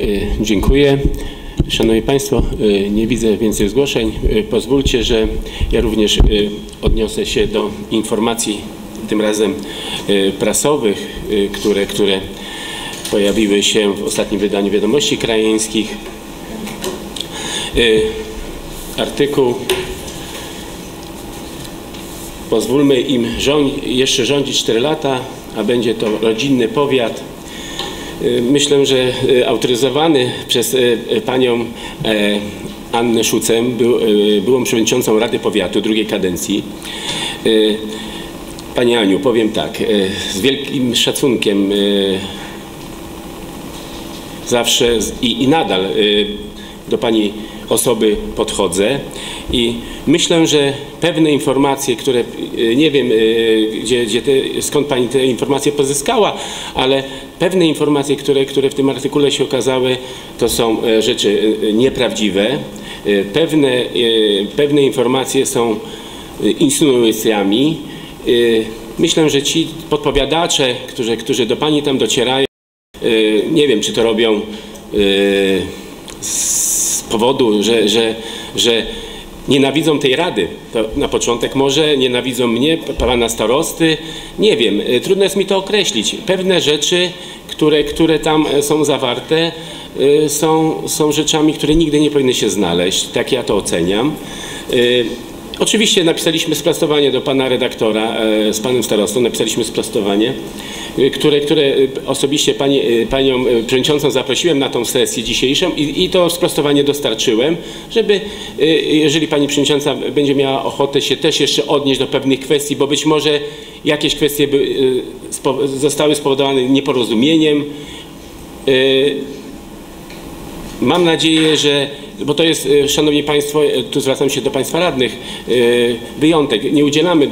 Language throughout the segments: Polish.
Dziękuję. Szanowni Państwo, nie widzę więcej zgłoszeń. Pozwólcie, że ja również odniosę się do informacji, tym razem prasowych, które pojawiły się w ostatnim wydaniu Wiadomości Krajeńskich. Artykuł: pozwólmy im jeszcze rządzić 4 lata, a będzie to rodzinny powiat. Myślę, że autoryzowany przez panią Annę Szucę, byłą przewodniczącą Rady Powiatu drugiej kadencji. Pani Aniu, powiem tak, z wielkim szacunkiem zawsze i nadal do pani osoby podchodzę i myślę, że pewne informacje, które nie wiem, skąd pani te informacje pozyskała, ale pewne informacje, które w tym artykule się okazały, to są rzeczy nieprawdziwe. Pewne informacje są insynuacjami. Myślę, że ci podpowiadacze, którzy do pani tam docierają, nie wiem, czy to robią z powodu, że nienawidzą tej rady. To na początek może nienawidzą mnie, pana starosty. Nie wiem, trudno jest mi to określić. Pewne rzeczy, które tam są zawarte, są rzeczami, które nigdy nie powinny się znaleźć. Tak ja to oceniam. Oczywiście napisaliśmy sprostowanie do pana redaktora, z panem starostą, napisaliśmy sprostowanie, które osobiście panią przewodniczącą zaprosiłem na tą sesję dzisiejszą i to sprostowanie dostarczyłem, żeby, jeżeli pani przewodnicząca będzie miała ochotę się też jeszcze odnieść do pewnych kwestii, bo być może jakieś kwestie zostały spowodowane nieporozumieniem. Mam nadzieję, że, bo to jest, szanowni państwo, tu zwracam się do państwa radnych, wyjątek. Nie udzielamy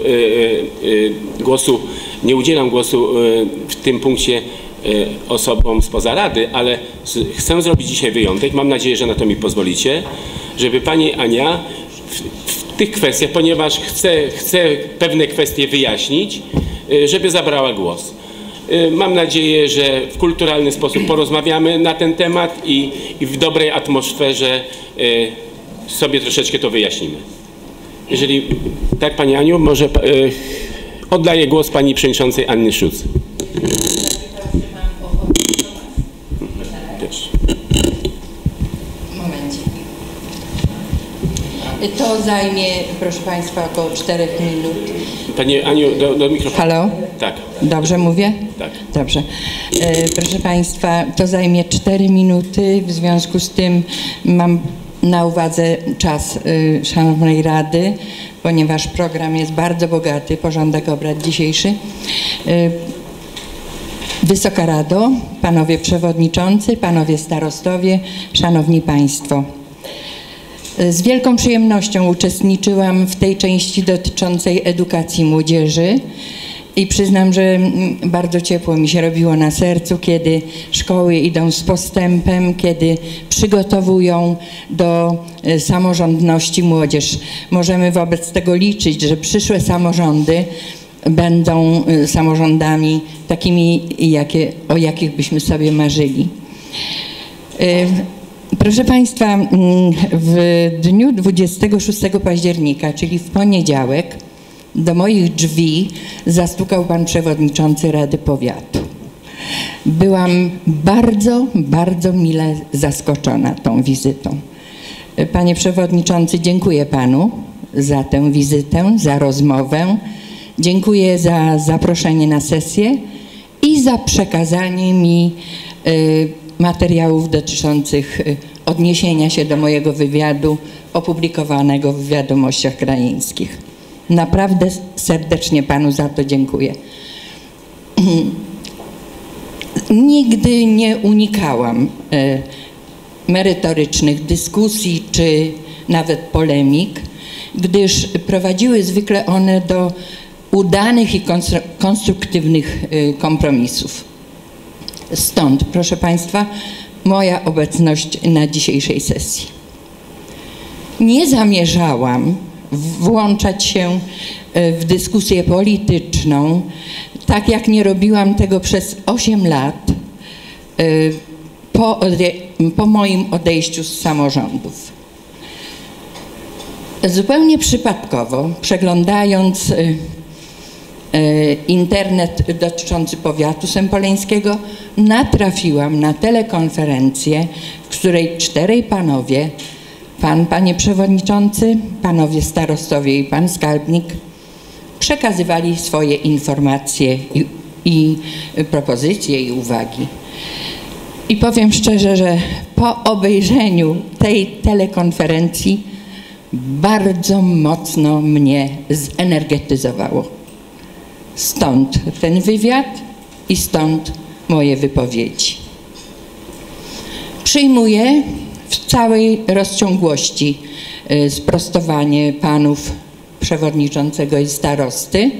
nie udzielam głosu w tym punkcie osobom spoza rady, ale chcę zrobić dzisiaj wyjątek. Mam nadzieję, że na to mi pozwolicie, żeby pani Ania w tych kwestiach, ponieważ chcę pewne kwestie wyjaśnić, żeby zabrała głos. Mam nadzieję, że w kulturalny sposób porozmawiamy na ten temat i w dobrej atmosferze sobie troszeczkę to wyjaśnimy. Jeżeli tak, pani Aniu, może oddaję głos pani przewodniczącej Anny Szuc. Momencik. To zajmie, proszę państwa, około 4 minut. Pani Aniu, do mikrofonu. Halo? Tak. Dobrze mówię? Tak. Dobrze. Proszę państwa, to zajmie 4 minuty. W związku z tym mam na uwadze czas Szanownej Rady, ponieważ program jest bardzo bogaty, porządek obrad dzisiejszy. Wysoka Rado, panowie przewodniczący, panowie starostowie, szanowni państwo. Z wielką przyjemnością uczestniczyłam w tej części dotyczącej edukacji młodzieży i przyznam, że bardzo ciepło mi się robiło na sercu, kiedy szkoły idą z postępem, kiedy przygotowują do samorządności młodzież. Możemy wobec tego liczyć, że przyszłe samorządy będą samorządami takimi, o jakich byśmy sobie marzyli. Proszę państwa, w dniu 26 października, czyli w poniedziałek, do moich drzwi zastukał pan przewodniczący Rady Powiatu. Byłam bardzo, bardzo mile zaskoczona tą wizytą. Panie przewodniczący, dziękuję panu za tę wizytę, za rozmowę. Dziękuję za zaproszenie na sesję i za przekazanie mi materiałów dotyczących odniesienia się do mojego wywiadu opublikowanego w Wiadomościach Krajeńskich. Naprawdę serdecznie panu za to dziękuję. Nigdy nie unikałam merytorycznych dyskusji czy nawet polemik, gdyż prowadziły zwykle one do udanych i konstruktywnych kompromisów. Stąd, proszę państwa, moja obecność na dzisiejszej sesji. Nie zamierzałam włączać się w dyskusję polityczną, tak jak nie robiłam tego przez 8 lat po moim odejściu z samorządów. Zupełnie przypadkowo, przeglądając internet dotyczący powiatu sępoleńskiego, natrafiłam na telekonferencję, w której 4 panowie, panie przewodniczący, panowie starostowie i pan skarbnik, przekazywali swoje informacje i propozycje i uwagi. I powiem szczerze, że po obejrzeniu tej telekonferencji bardzo mocno mnie zenergetyzowało. Stąd ten wywiad i stąd moje wypowiedzi. Przyjmuję w całej rozciągłości sprostowanie panów przewodniczącego i starosty.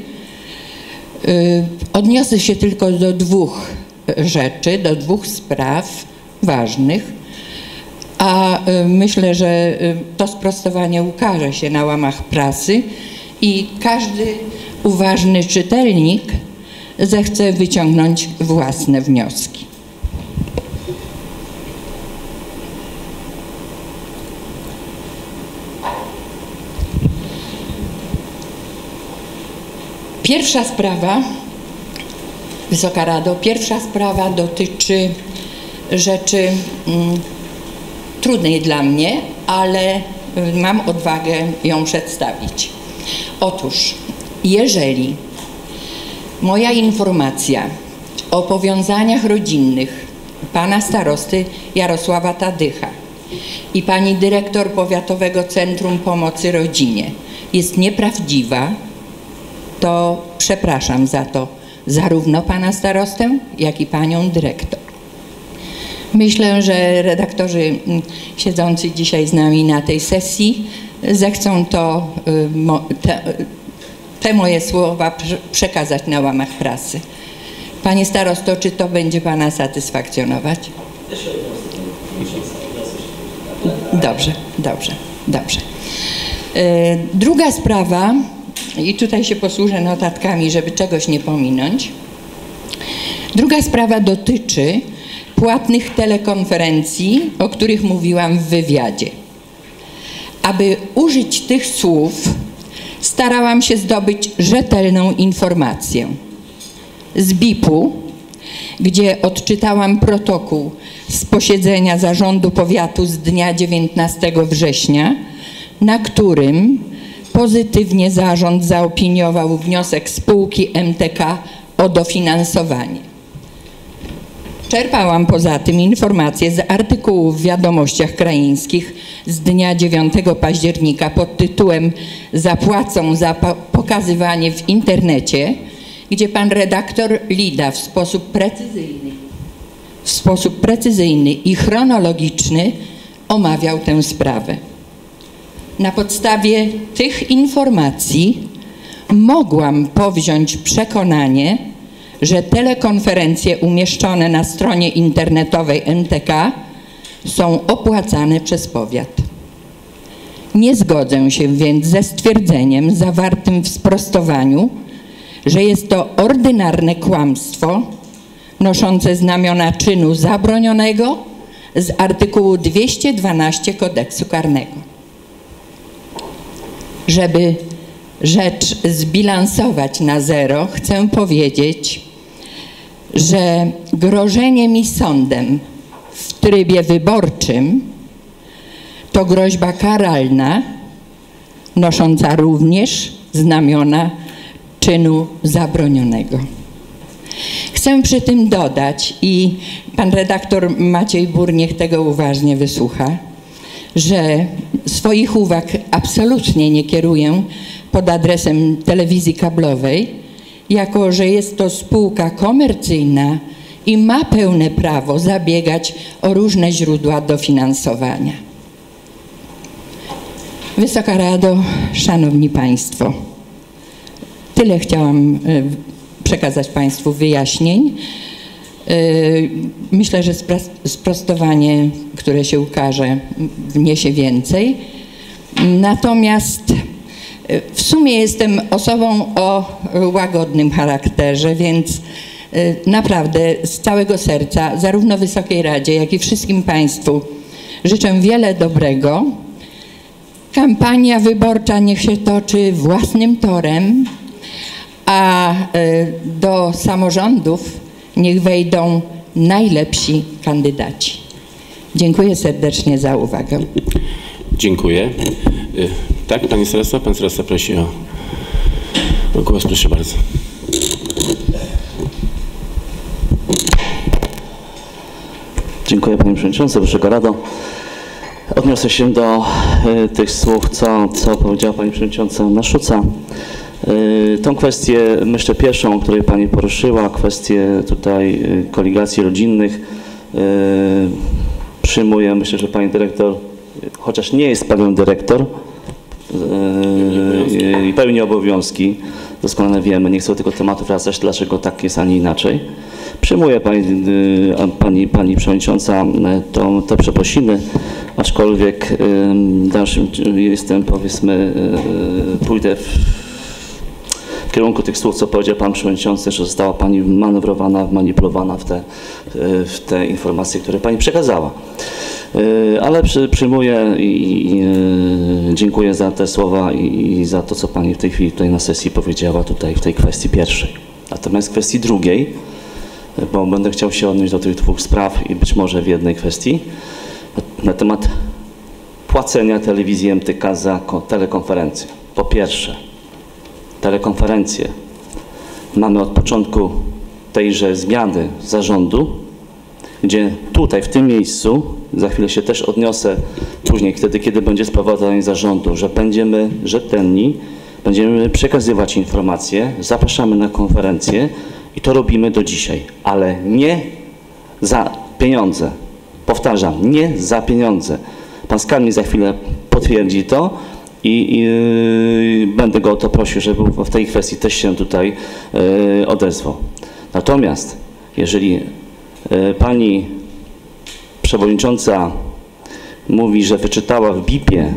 Odniosę się tylko do 2 rzeczy, do 2 spraw ważnych, a myślę, że to sprostowanie ukaże się na łamach prasy i każdy uważny czytelnik zechce wyciągnąć własne wnioski. Pierwsza sprawa, Wysoka Rado, pierwsza sprawa dotyczy rzeczy trudnej dla mnie, ale mam odwagę ją przedstawić. Otóż, jeżeli moja informacja o powiązaniach rodzinnych pana starosty Jarosława Tadycha i pani dyrektor Powiatowego Centrum Pomocy Rodzinie jest nieprawdziwa, to przepraszam za to zarówno pana starostę, jak i panią dyrektor. Myślę, że redaktorzy siedzący dzisiaj z nami na tej sesji zechcą te moje słowa przekazać na łamach prasy. Panie starosto, czy to będzie pana satysfakcjonować? Dobrze, dobrze, dobrze. Druga sprawa, i tutaj się posłużę notatkami, żeby czegoś nie pominąć. Druga sprawa dotyczy płatnych telekonferencji, o których mówiłam w wywiadzie. Aby użyć tych słów, starałam się zdobyć rzetelną informację. Z BIP-u, gdzie odczytałam protokół z posiedzenia Zarządu Powiatu z dnia 19 września, na którym pozytywnie zarząd zaopiniował wniosek spółki MTK o dofinansowanie. Czerpałam poza tym informacje z artykułu w Wiadomościach Krajeńskich z dnia 9 października pod tytułem "Zapłacą za pokazywanie w internecie", gdzie pan redaktor Lida w sposób precyzyjny i chronologiczny omawiał tę sprawę. Na podstawie tych informacji mogłam powziąć przekonanie, że telekonferencje umieszczone na stronie internetowej MTK są opłacane przez powiat. Nie zgodzę się więc ze stwierdzeniem zawartym w sprostowaniu, że jest to ordynarne kłamstwo noszące znamiona czynu zabronionego z artykułu 212 Kodeksu Karnego. Żeby rzecz zbilansować na zero, chcę powiedzieć, że grożenie mi sądem w trybie wyborczym to groźba karalna, nosząca również znamiona czynu zabronionego. Chcę przy tym dodać, i pan redaktor Maciej Bur niech tego uważnie wysłucha, że swoich uwag absolutnie nie kieruję pod adresem telewizji kablowej, jako że jest to spółka komercyjna i ma pełne prawo zabiegać o różne źródła dofinansowania. Wysoka Rado, Szanowni Państwo, tyle chciałam przekazać Państwu wyjaśnień. Myślę, że sprostowanie, które się ukaże, wniesie więcej. Natomiast w sumie jestem osobą o łagodnym charakterze, więc Naprawdę z całego serca, zarówno Wysokiej Radzie, jak i wszystkim Państwu życzę wiele dobrego. Kampania wyborcza niech się toczy własnym torem, a do samorządów niech wejdą najlepsi kandydaci. Dziękuję serdecznie za uwagę. Dziękuję. Tak, Pani Starosta? Pan Starosta prosi o głos, proszę bardzo. Dziękuję Panie Przewodniczący, Wysoka Rado. Odniosę się do tych słów, co powiedziała Pani Przewodnicząca Naszuca. Tą kwestię, myślę, pierwszą, której Pani poruszyła, kwestię tutaj koligacji rodzinnych, przyjmuję. Myślę, że Pani Dyrektor, chociaż nie jest Panią Dyrektor i pełni obowiązki, doskonale wiemy, nie chcę tego tematu wracać, dlaczego tak jest, a nie inaczej. Przyjmuję Pani Przewodnicząca te przeprosiny, aczkolwiek w dalszym jestem, powiedzmy, pójdę w kierunku tych słów, co powiedział Pan Przewodniczący, że została Pani manewrowana, manipulowana w te informacje, które Pani przekazała. Ale przyjmuję i dziękuję za te słowa i za to, co Pani w tej chwili tutaj na sesji powiedziała tutaj w tej kwestii pierwszej. Natomiast w kwestii drugiej, bo będę chciał się odnieść do tych dwóch spraw i być może w jednej kwestii, na temat płacenia telewizji MTK za telekonferencję. Po pierwsze, telekonferencje mamy od początku tejże zmiany zarządu, gdzie tutaj, w tym miejscu, za chwilę się też odniosę później, wtedy, kiedy będzie sprawozdanie zarządu, że będziemy rzetelni, będziemy przekazywać informacje, zapraszamy na konferencję i to robimy do dzisiaj, ale nie za pieniądze. Powtarzam, nie za pieniądze. Pan skarbnik za chwilę potwierdzi to i będę go o to prosił, żeby w tej kwestii też się tutaj odezwał. Natomiast jeżeli Pani Przewodnicząca mówi, że wyczytała w BIP-ie,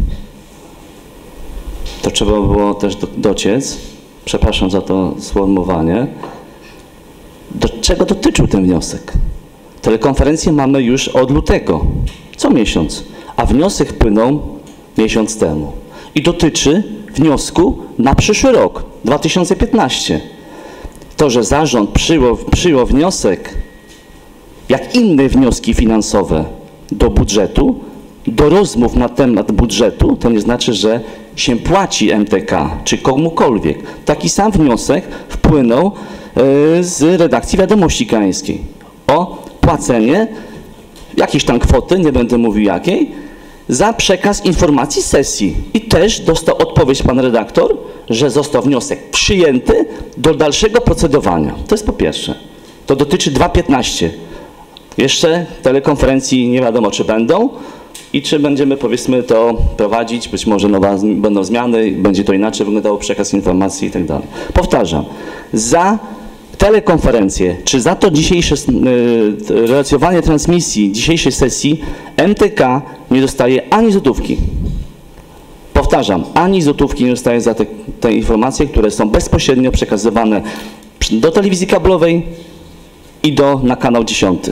to trzeba było też dociec, przepraszam za to sformułowanie, do czego dotyczył ten wniosek. Telekonferencję mamy już od lutego, co miesiąc, a wniosek wpłynął miesiąc temu i dotyczy wniosku na przyszły rok, 2015. To, że zarząd przyjął wniosek, jak inne wnioski finansowe do budżetu, do rozmów na temat budżetu, to nie znaczy, że się płaci MTK czy komukolwiek. Taki sam wniosek wpłynął z redakcji Wiadomości Krajeńskiej o płacenie jakiejś tam kwoty, nie będę mówił jakiej, za przekaz informacji sesji. I też dostał odpowiedź pan redaktor, że został wniosek przyjęty do dalszego procedowania. To jest po pierwsze. To dotyczy 2.15. Jeszcze telekonferencji nie wiadomo, czy będą i czy będziemy, powiedzmy, to prowadzić. Być może będą zmiany, będzie to inaczej wyglądało, przekaz informacji i tak dalej. Powtarzam, za telekonferencję, czy za to dzisiejsze relacjonowanie transmisji dzisiejszej sesji MTK nie dostaje ani złotówki. Powtarzam, ani złotówki nie dostaje za te informacje, które są bezpośrednio przekazywane do telewizji kablowej i na kanał 10.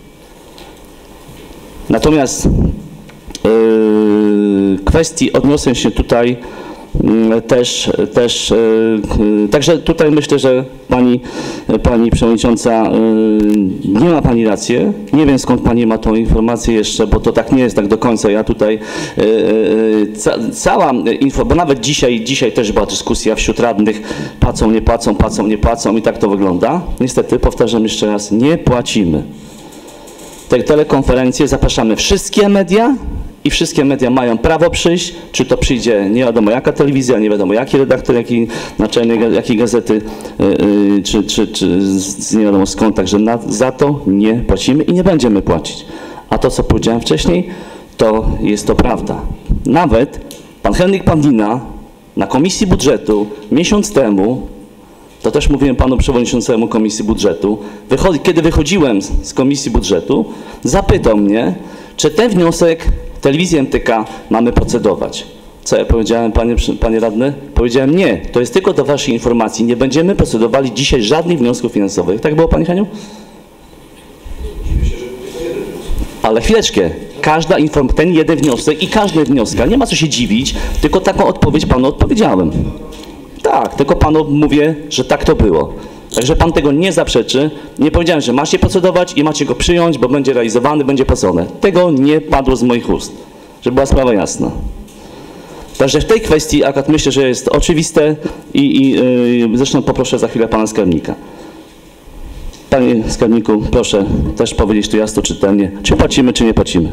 Natomiast kwestii odniosę się tutaj także tutaj myślę, że pani Przewodnicząca, nie ma Pani racji. Nie wiem, skąd Pani ma tą informację jeszcze, bo to tak nie jest tak do końca. Ja tutaj cała info, bo nawet dzisiaj też była dyskusja wśród radnych, płacą, nie płacą, płacą, nie płacą i tak to wygląda. Niestety, powtarzam jeszcze raz, nie płacimy. Te telekonferencje zapraszamy wszystkie media i wszystkie media mają prawo przyjść, czy to przyjdzie nie wiadomo jaka telewizja, nie wiadomo jaki redaktor, jaki naczelnik, jakiej gazety, czy nie wiadomo skąd, także za to nie płacimy i nie będziemy płacić. A to, co powiedziałem wcześniej, to jest to prawda. Nawet pan Henryk Pawlina na Komisji Budżetu miesiąc temu, to też mówiłem panu przewodniczącemu Komisji Budżetu, kiedy wychodziłem z Komisji Budżetu, zapytał mnie, czy ten wniosek telewizji MTK mamy procedować. Co ja powiedziałem, panie radny? Powiedziałem nie, to jest tylko do waszej informacji. Nie będziemy procedowali dzisiaj żadnych wniosków finansowych. Tak było, panie Heniu? Ale chwileczkę. Ten jeden wniosek i każdy wniosek, nie ma co się dziwić, tylko taką odpowiedź panu odpowiedziałem. Tak, tylko panu mówię, że tak to było. Także pan tego nie zaprzeczy. Nie powiedziałem, że macie procedować i macie go przyjąć, bo będzie realizowany, będzie płacone. Tego nie padło z moich ust, żeby była sprawa jasna. Także w tej kwestii akurat myślę, że jest oczywiste i zresztą poproszę za chwilę pana skarbnika. Panie skarbniku, proszę też powiedzieć tu jasno, czytelnie, czy płacimy, czy nie płacimy.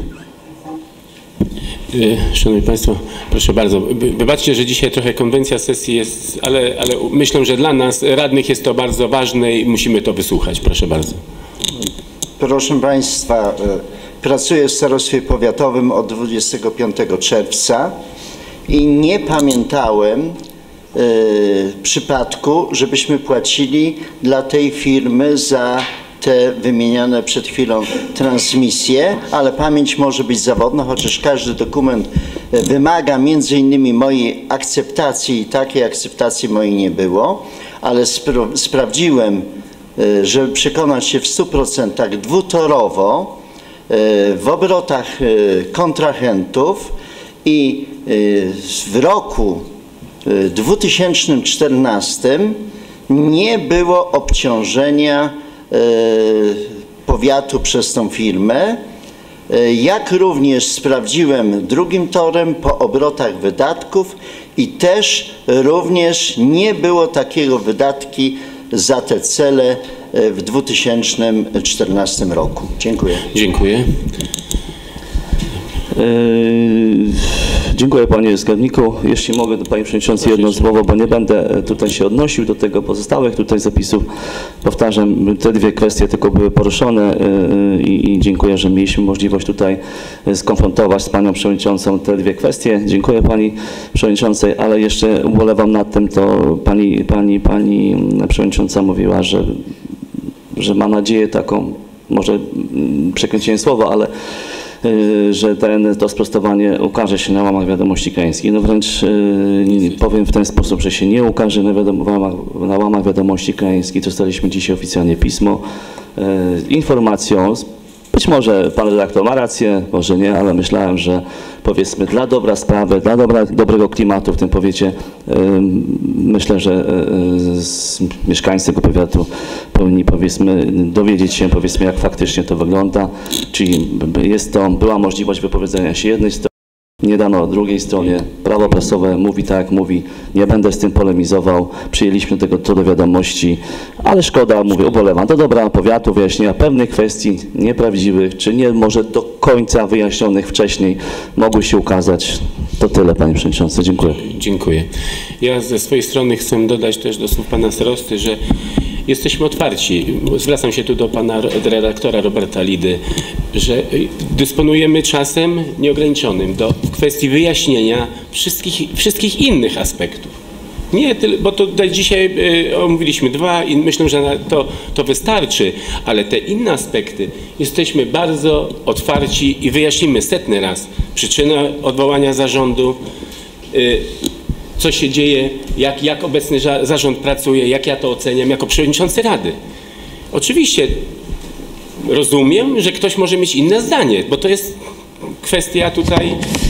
Szanowni Państwo, proszę bardzo, wybaczcie, że dzisiaj trochę konwencja sesji jest, ale myślę, że dla nas, radnych, jest to bardzo ważne i musimy to wysłuchać. Proszę bardzo. Proszę Państwa, pracuję w starostwie powiatowym od 25 czerwca i nie pamiętałem przypadku, żebyśmy płacili dla tej firmy za te wymienione przed chwilą transmisje, ale pamięć może być zawodna, chociaż każdy dokument wymaga między innymi mojej akceptacji i takiej akceptacji mojej nie było, ale sprawdziłem, żeby przekonać się w 100% dwutorowo w obrotach kontrahentów i w roku 2014 nie było obciążenia powiatu przez tą firmę, jak również sprawdziłem drugim torem po obrotach wydatków i też również nie było takiego wydatki za te cele w 2014 roku. Dziękuję. Dziękuję. Dziękuję panie skarbniku. Jeśli mogę do pani przewodniczącej jedno słowo, bo nie będę tutaj się odnosił do tego pozostałych tutaj zapisów. Powtarzam, te dwie kwestie tylko były poruszone i dziękuję, że mieliśmy możliwość tutaj skonfrontować z panią przewodniczącą te dwie kwestie. Dziękuję pani przewodniczącej, ale jeszcze ubolewam nad tym, to pani przewodnicząca mówiła, że ma nadzieję taką, może przekręciłem słowo, ale że to sprostowanie ukaże się na łamach Wiadomości Krajeńskich. No wręcz powiem w ten sposób, że się nie ukaże na łamach Wiadomości Krajeńskich. Dostaliśmy dzisiaj oficjalnie pismo z informacją. Być może pan redaktor ma rację, może nie, ale myślałem, że powiedzmy dla dobra sprawy, dla dobrego klimatu w tym powiecie, myślę, że mieszkańcy tego powiatu powinni powiedzmy dowiedzieć się powiedzmy jak faktycznie to wygląda, czyli była możliwość wypowiedzenia się jednej strony, nie dano drugiej stronie, prawo prasowe mówi tak jak mówi, nie będę z tym polemizował, przyjęliśmy to do wiadomości, ale szkoda, mówię, ubolewam, do dobra powiatu wyjaśnienia pewnych kwestii nieprawdziwych, czy nie może do końca wyjaśnionych wcześniej mogły się ukazać. To tyle, panie przewodniczący, dziękuję. Dziękuję. Ja ze swojej strony chcę dodać też do słów pana starosty, że jesteśmy otwarci. Zwracam się tu do pana redaktora Roberta Lidy, że dysponujemy czasem nieograniczonym w kwestii wyjaśnienia wszystkich innych aspektów. Nie, bo to dzisiaj omówiliśmy dwa i myślę, że to wystarczy, ale te inne aspekty jesteśmy bardzo otwarci i wyjaśnimy setny raz przyczynę odwołania zarządu, co się dzieje, jak obecny zarząd pracuje, jak ja to oceniam jako przewodniczący Rady. Oczywiście rozumiem, że ktoś może mieć inne zdanie, bo to jest kwestia tutaj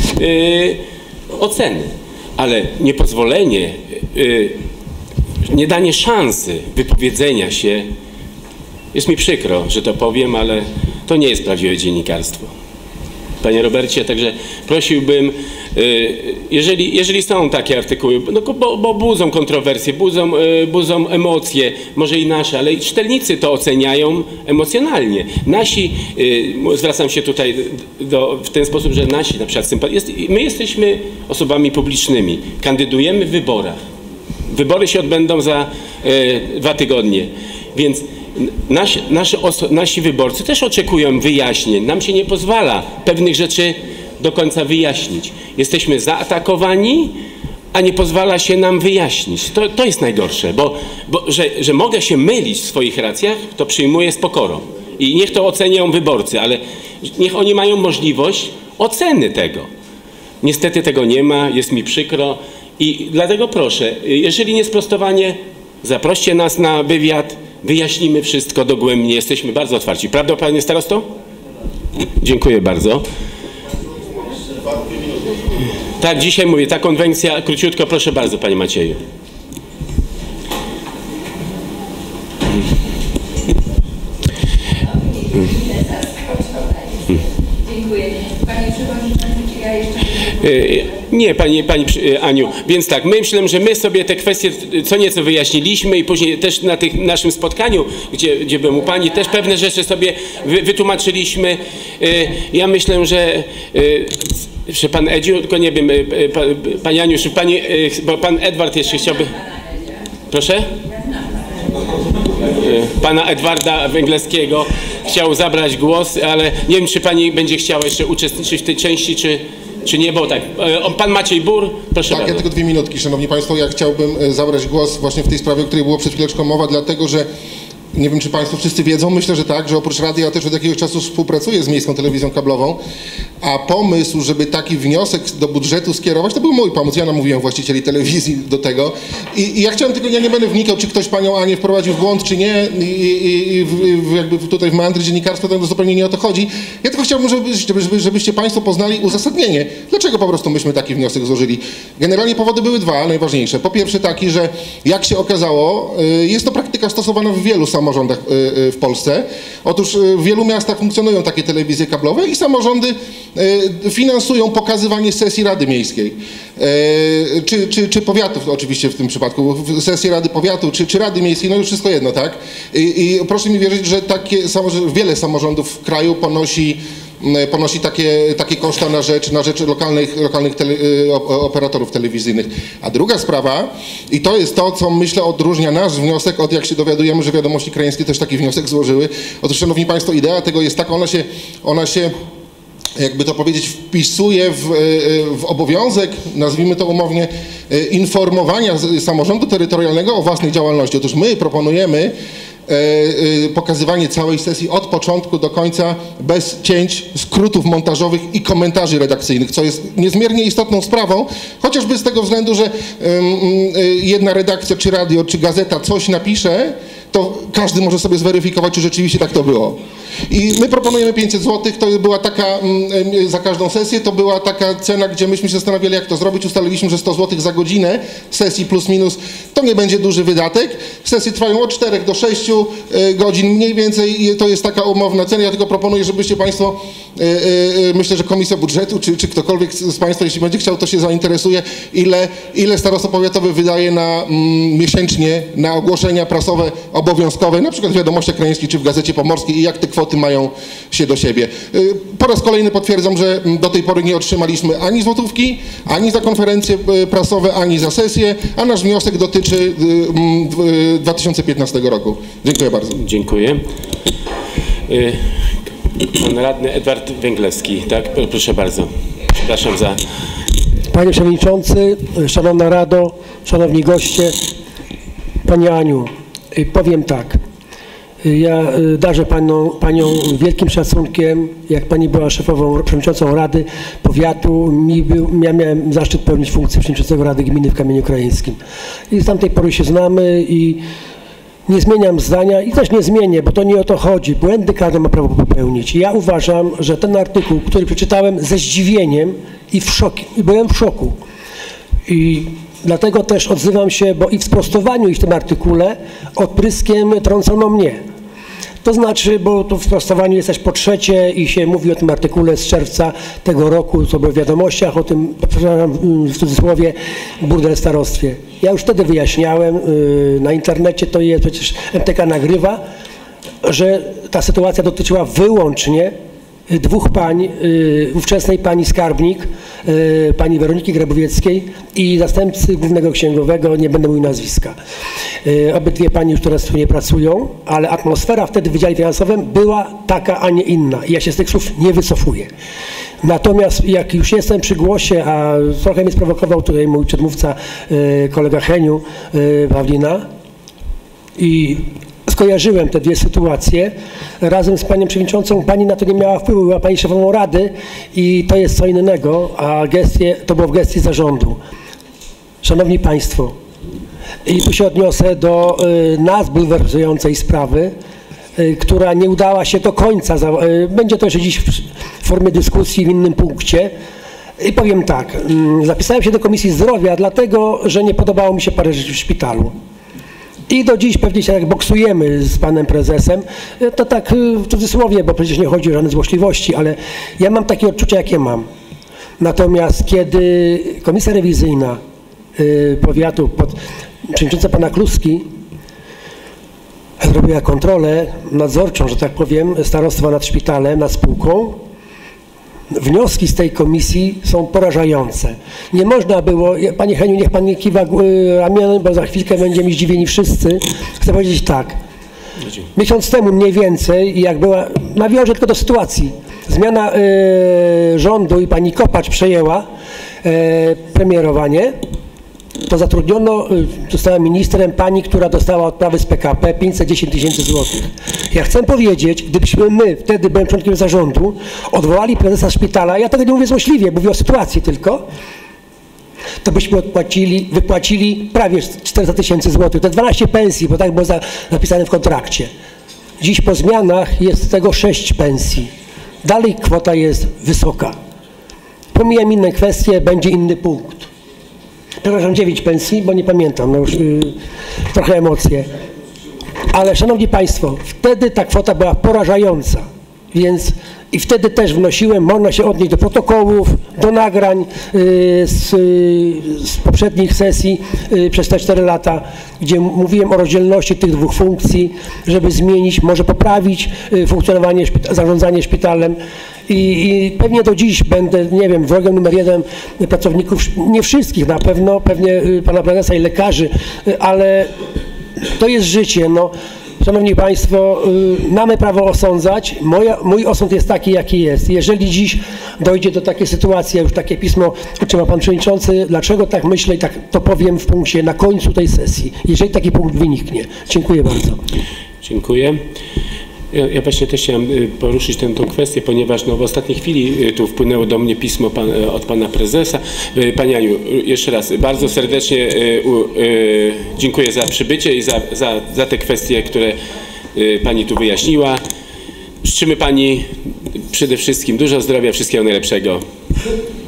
oceny, ale niepozwolenie, nie danie szansy wypowiedzenia się, jest mi przykro, że to powiem, ale to nie jest prawdziwe dziennikarstwo. Panie Robercie, także prosiłbym, jeżeli są takie artykuły, no bo budzą kontrowersje, budzą emocje, może i nasze, ale i czytelnicy to oceniają emocjonalnie. Nasi, zwracam się tutaj w ten sposób, że nasi na przykład my jesteśmy osobami publicznymi, kandydujemy w wyborach. Wybory się odbędą za 2 tygodnie, więc nasi wyborcy też oczekują wyjaśnień. Nam się nie pozwala pewnych rzeczy do końca wyjaśnić. Jesteśmy zaatakowani, a nie pozwala się nam wyjaśnić. To jest najgorsze, że mogę się mylić w swoich racjach, to przyjmuję z pokorą. I niech to ocenią wyborcy, ale niech oni mają możliwość oceny tego. Niestety tego nie ma, jest mi przykro i dlatego proszę, jeżeli nie sprostowanie, zaproście nas na wywiad, wyjaśnimy wszystko dogłębnie, jesteśmy bardzo otwarci. Prawda, panie starosto? Dziękuję bardzo. Tak, dzisiaj mówię, ta konwencja, króciutko, proszę bardzo, panie Macieju. Dziękuję. Panie Przewodniczący, czy ja jeszcze... Nie, pani Aniu, więc tak, myślę, że my sobie te kwestie co nieco wyjaśniliśmy i później też na tym naszym spotkaniu, gdzie byłem u pani, też pewne rzeczy sobie wytłumaczyliśmy. Ja myślę, że pan Edziu, tylko nie wiem, pani Aniu, czy pani, bo pan Edward jeszcze chciałby... Proszę? Pana Edwarda Węgleskiego chciał zabrać głos, ale nie wiem, czy pani będzie chciała jeszcze uczestniczyć w tej części, czy nie, bo tak. Pan Maciej Bur, proszę bardzo. Ja tylko 2 minutki, szanowni państwo. Ja chciałbym zabrać głos właśnie w tej sprawie, o której było przed chwileczką mowa, dlatego że nie wiem, czy państwo wszyscy wiedzą, myślę, że tak, że oprócz radia ja też od jakiegoś czasu współpracuję z Miejską Telewizją Kablową, a pomysł, żeby taki wniosek do budżetu skierować, to był mój pomysł. Ja namówiłem właścicieli telewizji do tego i ja chciałem tylko, ja nie będę wnikał, czy ktoś panią Anię wprowadził w błąd, czy nie, jakby tutaj w meandry dziennikarstwa to zupełnie nie o to chodzi. Ja tylko chciałbym, żebyście państwo poznali uzasadnienie, dlaczego po prostu myśmy taki wniosek złożyli. Generalnie powody były 2, najważniejsze. Po pierwsze taki, że jak się okazało, jest to praktyka stosowana w wielu samorządach w Polsce. Otóż w wielu miastach funkcjonują takie telewizje kablowe i samorządy finansują pokazywanie sesji Rady Miejskiej, czy powiatów oczywiście w tym przypadku, sesji Rady Powiatu, czy Rady Miejskiej, no już wszystko jedno, tak? I proszę mi wierzyć, że wiele samorządów w kraju ponosi takie koszta na rzecz lokalnych operatorów telewizyjnych. A druga sprawa, i to jest to, co myślę odróżnia nasz wniosek od, jak się dowiadujemy, że Wiadomości Krajeńskie też taki wniosek złożyły. Otóż, szanowni państwo, idea tego jest taka, ona się jakby to powiedzieć, wpisuje w obowiązek, nazwijmy to umownie, informowania samorządu terytorialnego o własnej działalności. Otóż my proponujemy pokazywanie całej sesji od początku do końca bez cięć, skrótów montażowych i komentarzy redakcyjnych, co jest niezmiernie istotną sprawą, chociażby z tego względu, że jedna redakcja, czy radio, czy gazeta coś napisze, to każdy może sobie zweryfikować, czy rzeczywiście tak to było. I my proponujemy 500 zł, to była taka, za każdą sesję, to była taka cena, gdzie myśmy się zastanawiali, jak to zrobić. Ustaliliśmy, że 100 zł za godzinę sesji plus minus, to nie będzie duży wydatek. Sesje trwają od 4 do 6 godzin mniej więcej, to jest taka umowna cena. Ja tylko proponuję, żebyście państwo, myślę, że Komisja Budżetu, czy ktokolwiek z państwa, jeśli będzie chciał, to się zainteresuje, ile starostwo powiatowe wydaje miesięcznie na ogłoszenia prasowe obowiązkowe, na przykład w Wiadomościach Krajeńskich czy w Gazecie Pomorskiej i jak te kwoty mają się do siebie. Po raz kolejny potwierdzam, że do tej pory nie otrzymaliśmy ani złotówki, ani za konferencje prasowe, ani za sesję, a nasz wniosek dotyczy 2015 roku. Dziękuję bardzo. Dziękuję. Pan radny Edward Węgleski, tak? Proszę bardzo. Przepraszam za... Panie Przewodniczący, Szanowna Rado, Szanowni goście, Pani Aniu, powiem tak. Ja darzę Panią wielkim szacunkiem. Jak Pani była przewodniczącą Rady Powiatu, ja miałem zaszczyt pełnić funkcję przewodniczącego Rady Gminy w Kamieniu Krajeńskim. I z tamtej pory się znamy i nie zmieniam zdania i też nie zmienię, bo to nie o to chodzi. Błędy każdy ma prawo popełnić. I ja uważam, że ten artykuł, który przeczytałem ze zdziwieniem i byłem w szoku. I dlatego też odzywam się, bo i w sprostowaniu i w tym artykule odpryskiem trącono mnie. To znaczy, bo tu w sprostowaniu jest też po trzecie i się mówi o tym artykule z czerwca tego roku, co było w Wiadomościach, o tym, przepraszam, w cudzysłowie, burdel starostwie. Ja już wtedy wyjaśniałem, na internecie to jest, przecież MTK nagrywa, że ta sytuacja dotyczyła wyłącznie 2 pań, ówczesnej pani skarbnik, pani Weroniki Grabowieckiej i zastępcy głównego księgowego, nie będę mówił nazwiska. Obydwie pani już teraz tu nie pracują, ale atmosfera wtedy w Wydziale Finansowym była taka, a nie inna. I ja się z tych słów nie wycofuję. Natomiast jak już jestem przy głosie, a trochę mnie sprowokował tutaj mój przedmówca, kolega Heniu Pawlina, i skojarzyłem te dwie sytuacje razem z panią przewodniczącą. Pani na to nie miała wpływu, była pani szefową rady i to jest co innego, a to było w gestii zarządu. Szanowni Państwo, i tu się odniosę do nas bulwersującej sprawy, która nie udała się do końca. Będzie to jeszcze dziś w formie dyskusji w innym punkcie. I powiem tak, zapisałem się do Komisji Zdrowia dlatego, że nie podobało mi się parę rzeczy w szpitalu. I do dziś pewnie się jak boksujemy z panem prezesem, to tak w cudzysłowie, bo przecież nie chodzi o żadne złośliwości, ale ja mam takie odczucia, jakie mam. Natomiast kiedy Komisja Rewizyjna Powiatu pod przewodniczącym pana Kluski zrobiła kontrolę nadzorczą, że tak powiem, starostwa nad szpitalem, nad spółką, wnioski z tej komisji są porażające. Nie można było, panie Heniu, niech pan nie kiwa ramionem, bo za chwilkę będziemy zdziwieni wszyscy. Chcę powiedzieć tak, miesiąc temu mniej więcej, jak była, nawiążę tylko do sytuacji, zmiana rządu i pani Kopacz przejęła premierowanie, to zatrudniono, została ministrem pani, która dostała odprawy z PKP 510 000 złotych. Ja chcę powiedzieć, gdybyśmy my, wtedy byłem członkiem zarządu, odwołali prezesa szpitala, ja tego nie mówię złośliwie, mówię o sytuacji tylko, to byśmy wypłacili prawie 400 000 złotych. To 12 pensji, bo tak było napisane w kontrakcie. Dziś po zmianach jest tego 6 pensji. Dalej kwota jest wysoka. Pomijam inne kwestie, będzie inny punkt. Przepraszam, 9 pensji, bo nie pamiętam, no już trochę emocje. Ale szanowni Państwo, wtedy ta kwota była porażająca, więc i wtedy też wnosiłem, można się odnieść do protokołów, do nagrań z poprzednich sesji przez te 4 lata, gdzie mówiłem o rozdzielności tych dwóch funkcji, żeby zmienić, może poprawić funkcjonowanie, zarządzanie szpitalem. I pewnie do dziś będę, nie wiem, wrogiem numer 1 pracowników, nie wszystkich na pewno, pewnie pana prezesa i lekarzy, ale to jest życie. No. Szanowni Państwo, mamy prawo osądzać. Mój osąd jest taki, jaki jest. Jeżeli dziś dojdzie do takiej sytuacji, już takie pismo otrzyma pan przewodniczący, dlaczego tak myślę i tak to powiem w punkcie na końcu tej sesji, jeżeli taki punkt wyniknie. Dziękuję bardzo. Dziękuję. Ja właśnie też chciałem poruszyć tę kwestię, ponieważ no, w ostatniej chwili tu wpłynęło do mnie pismo od pana prezesa. Pani Aniu, jeszcze raz bardzo serdecznie dziękuję za przybycie i za te kwestie, które pani tu wyjaśniła. Życzymy pani przede wszystkim dużo zdrowia, wszystkiego najlepszego.